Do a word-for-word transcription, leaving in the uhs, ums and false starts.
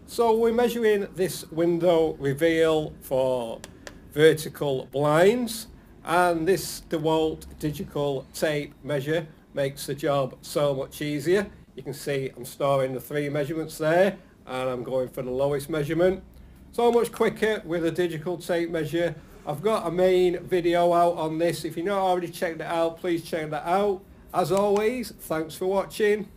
So we're measuring this window reveal for vertical blinds, and this DeWalt digital tape measure makes the job so much easier. You can see I'm storing the three measurements there, and I'm going for the lowest measurement. So much quicker with a digital tape measure. I've got a main video out on this. If you've not already checked it out, please check that out. As always, thanks for watching.